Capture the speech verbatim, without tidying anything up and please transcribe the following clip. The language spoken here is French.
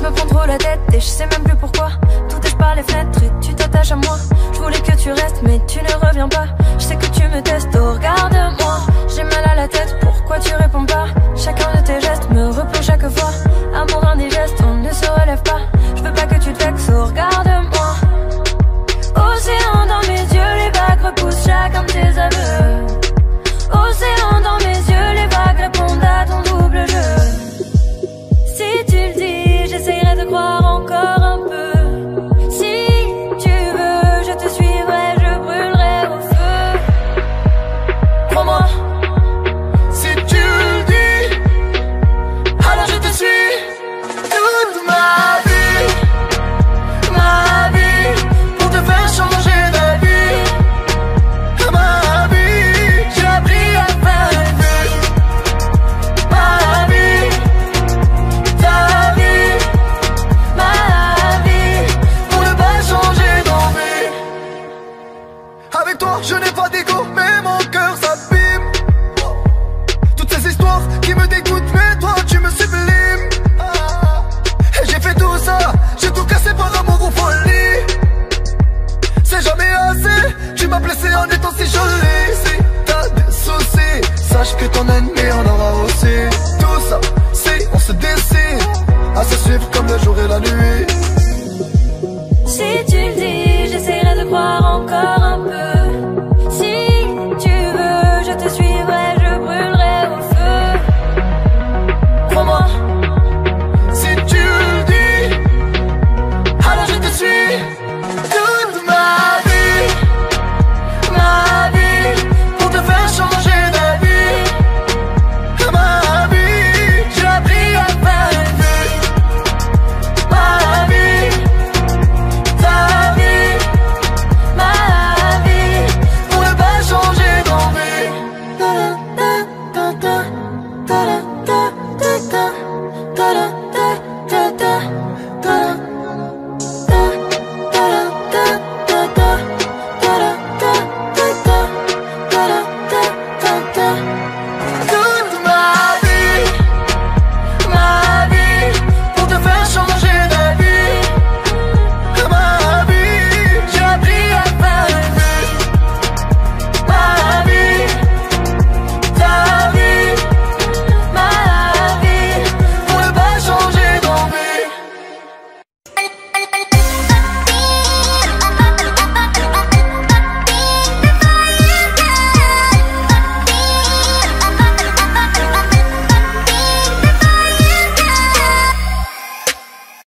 me prends trop la tête et je sais même plus pourquoi. Tout est par les fenêtres et tu t'attaches à moi. Je voulais que tu restes mais tu ne reviens pas. Je sais que tu me testes, oh regarde-moi. J'ai mal à la tête, pourquoi tu réponds pas? Chacun de tes gestes me replonge chaque fois. Amour indigeste, on ne se relève pas. Je veux pas que tu te vexes, oh regarde-moi. Océan dans mes yeux, les vagues repoussent chacun de tes aveux. Océan dans mes yeux, les vagues répondent à ton double jeu. Si tu le dis, j'essayerai de croire encore un peu. Si tu veux, je te suivrai, je brûlerai au feu. Crois-moi. Si tu le dis, alors je te suis. Toute ma vie, ma vie, pour te faire changer d'avis. Ma vie, j'ai appris à faire rêver. Ma vie, ta vie, ma vie, pour ne pas changer d'envie. Avec toi, je n'ai pas d'ego, mais mon cœur s'abîme. Toutes ces histoires qui me dégoûtent, mais toi tu me sublimes. Et j'ai fait tout ça, j'ai tout cassé par amour ou folie. C'est jamais assez, tu m'as blessé en étant si jolie. Si t'as des soucis, sache que ton ennemi en aura aussi. Tout ça, si on se décide à se suivre comme le jour et la nuit. Si tu le dis, j'essaierai de croire encore